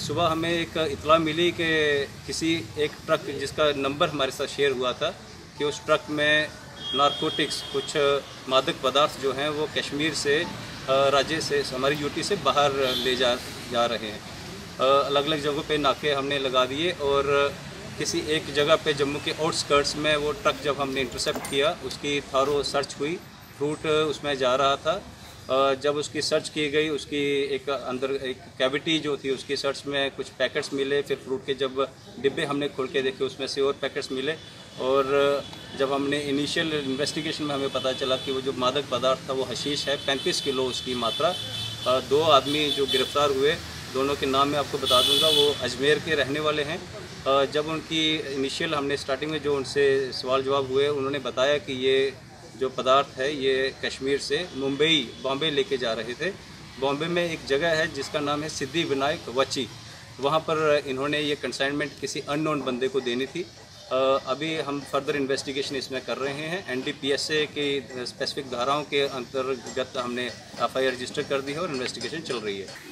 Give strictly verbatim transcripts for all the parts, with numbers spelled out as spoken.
सुबह हमें एक इतला मिली कि किसी एक ट्रक जिसका नंबर हमारे साथ शेयर हुआ था कि उस ट्रक में नारकोटिक्स, कुछ मादक पदार्थ जो हैं वो कश्मीर से, राज्य से, हमारी यूटी से बाहर ले जा जा रहे हैं। अलग अलग जगहों पे नाके हमने लगा दिए और किसी एक जगह पे जम्मू के आउटस्कर्ट्स में वो ट्रक जब हमने इंटरसेप्ट किया, उसकी थारो सर्च हुई, फ्रूट उसमें जा रहा था। जब उसकी सर्च की गई, उसकी एक अंदर एक कैविटी जो थी, उसकी सर्च में कुछ पैकेट्स मिले। फिर फ्रूट के जब डिब्बे हमने खोल के देखे, उसमें से और पैकेट्स मिले। और जब हमने इनिशियल इन्वेस्टिगेशन में हमें पता चला कि वो जो मादक पदार्थ था वो हशीश है, पैंतीस किलो उसकी मात्रा। दो आदमी जो गिरफ्तार हुए, दोनों के नाम मैं आपको बता दूंगा, वो अजमेर के रहने वाले हैं। जब उनकी इनिशियल हमने स्टार्टिंग में जो उनसे सवाल जवाब हुए, उन्होंने बताया कि ये जो पदार्थ है ये कश्मीर से मुंबई, बॉम्बे लेके जा रहे थे। बॉम्बे में एक जगह है जिसका नाम है सिद्धि विनायक वची, वहाँ पर इन्होंने ये कंसाइनमेंट किसी अननोन बंदे को देनी थी। अभी हम फर्दर इन्वेस्टिगेशन इसमें कर रहे हैं। एनडीपीएसए की स्पेसिफिक धाराओं के अंतर्गत हमने एफ आई आर रजिस्टर कर दी है और इन्वेस्टिगेशन चल रही है।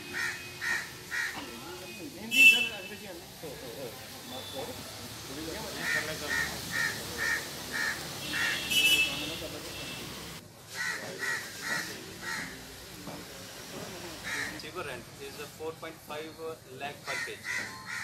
Rent is four point five lakh per kg.